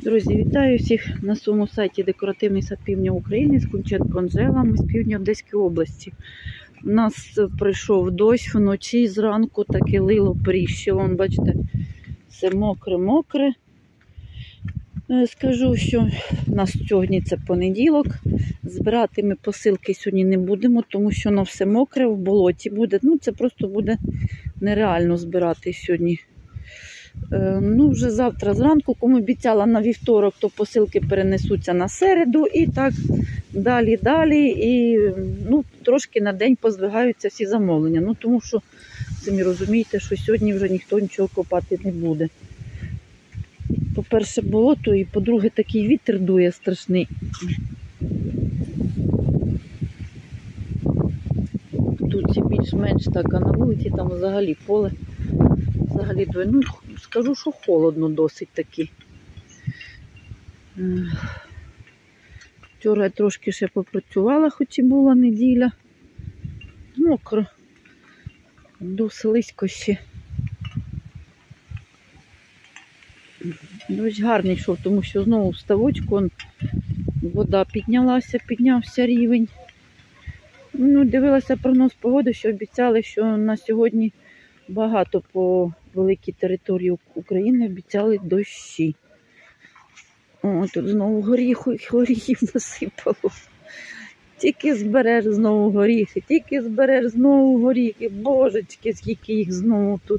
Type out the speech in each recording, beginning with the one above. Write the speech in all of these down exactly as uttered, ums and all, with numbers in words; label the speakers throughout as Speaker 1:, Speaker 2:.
Speaker 1: Друзі, вітаю всіх на своєму сайті Декоративний сад Півдня України з Кунченко Анжела. Ми з півдня Одеської області. У нас прийшов дощ вночі, зранку таке лило пріще. Вон, бачите, все мокре-мокре. Скажу, що у нас сьогодні це понеділок. Збирати ми посилки сьогодні не будемо, тому що воно все мокре, в болоті буде. Ну, це просто буде нереально збирати сьогодні. Ну, вже завтра зранку, кому обіцяла на вівторок, то посилки перенесуться на середу і так далі, далі. І ну, трошки на день поздвигаються всі замовлення. Ну, тому що, самі розумієте, що сьогодні вже ніхто нічого копати не буде. По-перше, болото, і по-друге, такий вітер дує страшний. Тут більш-менш так, а на вулиці там взагалі поле. Взагалі, ну, скажу, що холодно досить таки. Вчора я трошки ще попрацювала, хоч і була неділя. Мокро. Слизько ще. Дощ гарний йшов, тому що знову в ставочку он, вода піднялася, піднявся рівень. Ну, дивилася прогноз погоди, що обіцяли, що на сьогодні багато по великій території України обіцяли дощі. О, тут знову горіху, горіхів насипало. Тільки збереш знову горіхи, тільки збереш знову горіхи. Божечки, скільки їх знову тут.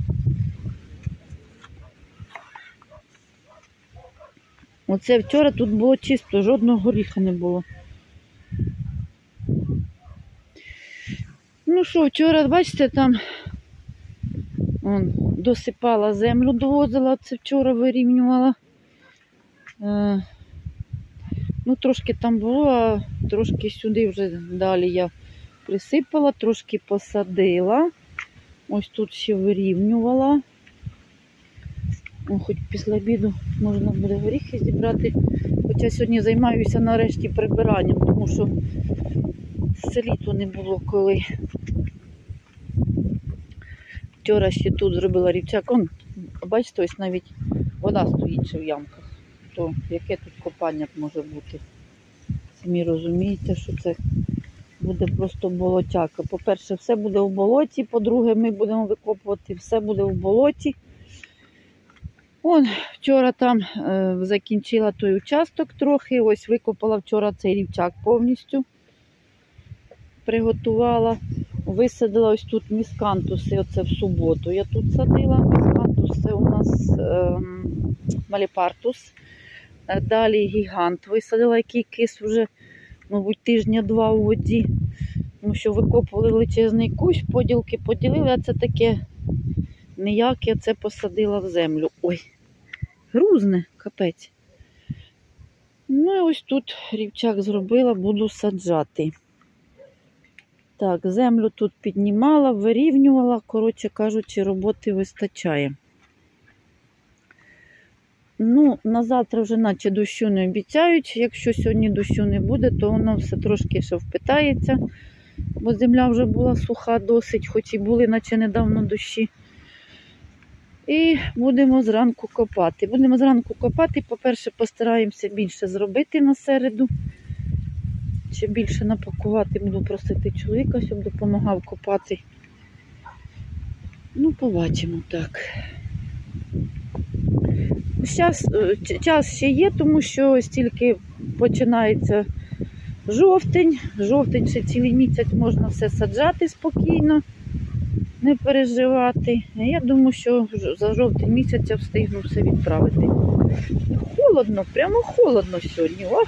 Speaker 1: Оце вчора тут було чисто, жодного горіха не було. Ну що, вчора, бачите, там он, досипала землю, довозила, це вчора вирівнювала. Е, ну, трошки там було, а трошки сюди вже далі я присипала, трошки посадила. Ось тут ще вирівнювала. О, хоч після обіду можна буде горіхи зібрати. Хоча сьогодні займаюся нарешті прибиранням, тому що в селі то не було коли. Вчора ще тут зробила рівчак. Он, бачите, ось навіть вода стоїть ще в ямках. То яке тут копання може бути? Самі розумієте, що це буде просто болотяка. По-перше, все буде в болоті, по-друге, ми будемо викопувати, все буде в болоті. Он, вчора там е, закінчила той участок трохи, ось викопала вчора цей рівчак повністю. Приготувала, висадила ось тут міскантуси, оце в суботу. Я тут садила, міскантус це у нас е, маліпартус. Далі гігант висадила, який кис вже, мабуть, тижня-два у воді. Тому що викопували величезний кущ, поділки поділили, а це таке ніяке, це посадила в землю. Ой, грузне, капець. Ну і ось тут рівчак зробила, буду саджати. Так, землю тут піднімала, вирівнювала, коротше кажучи, роботи вистачає. Ну, на завтра вже наче дощу не обіцяють. Якщо сьогодні дощу не буде, то воно все трошки ще впитається. Бо земля вже була суха досить, хоч і були наче недавно дощі. І будемо зранку копати. Будемо зранку копати, по-перше, постараємося більше зробити на середу. Ще більше напакувати, буду просити чоловіка, щоб допомагав копати. Ну, побачимо, так. Час, час ще є, тому що ось тільки починається жовтень. Жовтень ще цілий місяць можна все саджати спокійно, не переживати. Я думаю, що за жовтень місяць я встигну все відправити. Холодно, прямо холодно сьогодні. О!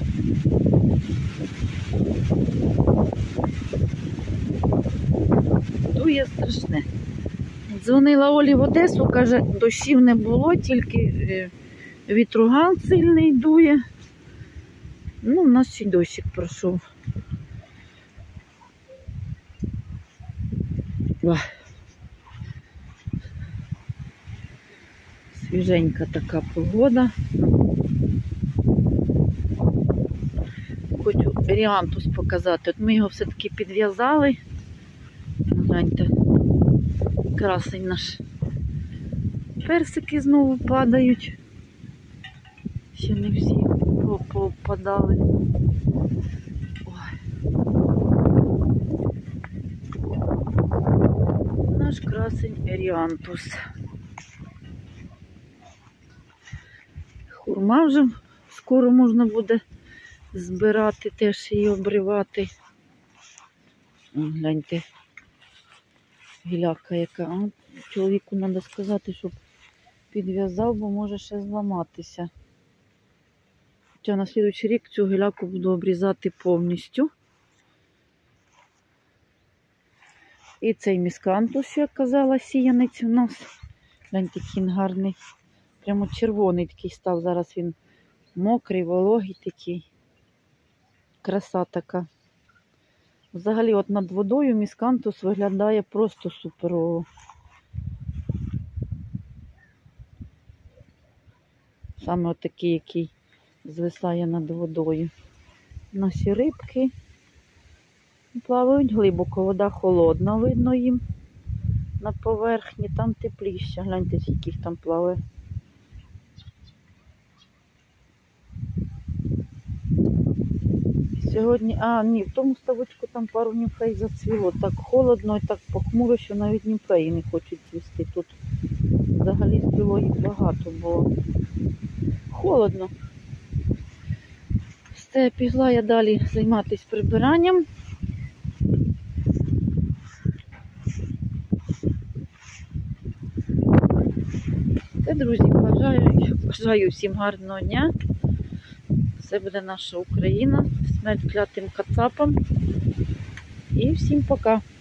Speaker 1: Дує страшне. Дзвонила Олі в Одесу, каже, дощів не було, тільки вітруган сильний дує. Ну, у нас ще й дощик пройшов. Свіженька така погода. Хочу ріантус показати. От ми його все-таки підв'язали. Гляньте, красень наш. Персики знову падають. Ще не всі попадали. Ой. Наш красень Еріантус. Хурма вже скоро можна буде збирати, теж її обривати. О, гляньте, гіляка яка. А, чоловіку треба сказати, щоб підв'язав, бо може ще зламатися. Хоча на слідуючий рік цю гіляку буду обрізати повністю. І цей міскантус, що я казала, сіянець у нас. Гляньте, який він гарний. Прямо червоний такий став. Зараз він мокрий, вологий такий. Краса така. Взагалі, от над водою міскантус виглядає просто суперово. Саме отакий, який звисає над водою. Наші рибки плавають глибоко, вода холодна, видно їм на поверхні, там тепліше. Гляньте, скільки їх там плаває. Сьогодні, а, ні, в тому ставочку там пару німфей зацвіло. Так холодно і так похмуро, що навіть німфеї не хочуть цвісти. Тут взагалі цвіло їх багато, бо холодно. Все, пішла я далі займатися прибиранням. Та, друзі, бажаю, бажаю всім гарного дня. Це буде наша Україна. Смерть клятим кацапам. І всім пока.